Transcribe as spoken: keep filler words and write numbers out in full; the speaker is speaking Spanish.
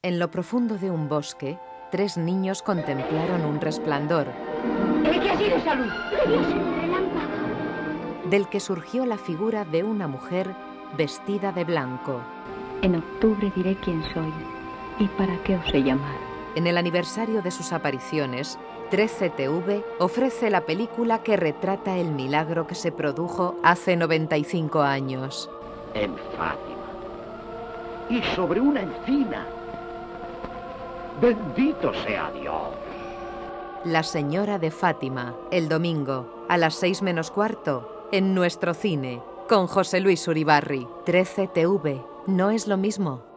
En lo profundo de un bosque, tres niños contemplaron un resplandor. ¿Qué ha sido salud? Debió ser un relámpago. Del que surgió la figura de una mujer vestida de blanco. En octubre diré quién soy y para qué os he llamado. En el aniversario de sus apariciones, trece T V ofrece la película que retrata el milagro que se produjo hace noventa y cinco años. En Fátima. Y sobre una encina. Bendito sea Dios. La Señora de Fátima, el domingo, a las seis menos cuarto, en nuestro cine, con José Luis Uribarri. trece T V, ¿no es lo mismo?